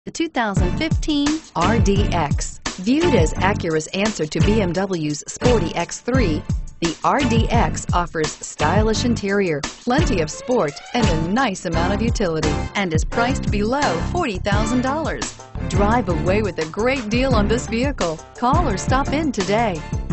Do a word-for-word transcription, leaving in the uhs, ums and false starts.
The two thousand fifteen R D X. Viewed as Acura's answer to B M W's sporty X three, the R D X offers stylish interior, plenty of sport, and a nice amount of utility, and is priced below forty thousand dollars. Drive away with a great deal on this vehicle. Call or stop in today.